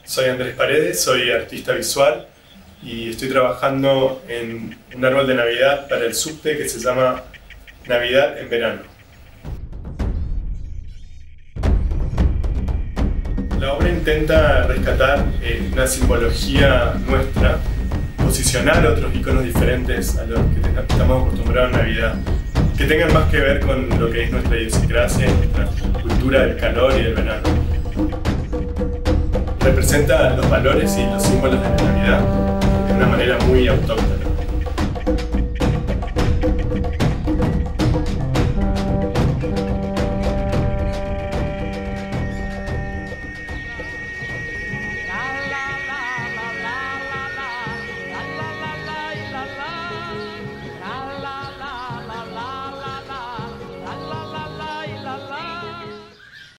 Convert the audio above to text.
Soy Andrés Paredes, soy artista visual y estoy trabajando en un árbol de Navidad para el subte que se llama Navidad en Verano. La obra intenta rescatar una simbología nuestra, posicionar otros iconos diferentes a los que estamos acostumbrados en Navidad, que tengan más que ver con lo que es nuestra idiosincrasia, nuestra cultura del calor y del verano. Representa los valores y los símbolos de la Navidad de una manera muy autóctona.